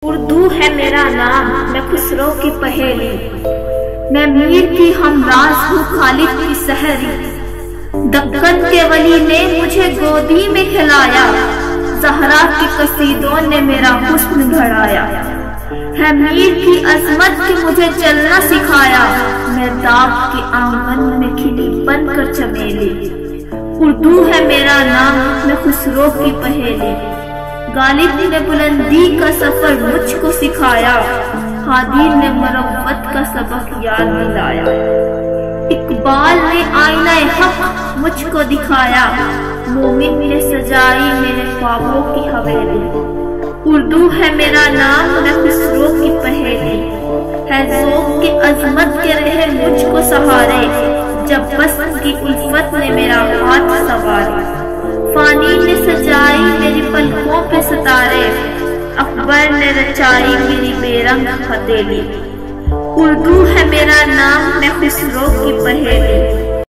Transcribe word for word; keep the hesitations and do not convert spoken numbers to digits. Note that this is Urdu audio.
اردو ہے میرا نام، میں خسرو کی پہیلی، میں میر کی ہمراز ہوں خالد کی سحری۔ دکن کے ولی نے مجھے گودی میں کھلایا، زہرا کی قصیدوں نے میرا حسن بڑھایا۔ ہے میر کی عظمت کی مجھے چلنا سکھایا، میں داغ کے آنگن میں کھلی بن کر چمیلی۔ اردو ہے میرا نام، میں خسرو کی پہیلی، غالب نے بلندی کا سفر مجھ کو سکھایا، ہادی نے مروت کا سبق یاد دلایا۔ اقبال نے آئینہ حق مجھ کو دکھایا، مومن نے سجائی میرے خوابوں کی حویلی۔ اردو ہے میرا نام، میں خسرو کی پہیلی، ہے ذوق کی عظمت کے رہے مجھ کو سہارے، جب بس کی الفت نے میرا ہاتھ سنوارے۔ فانی نے سجائی میری پلکوں پہ ستارے، اکبر نے رچائی میری بے رنگ ہتھیلی۔ اردو ہے میرا نام،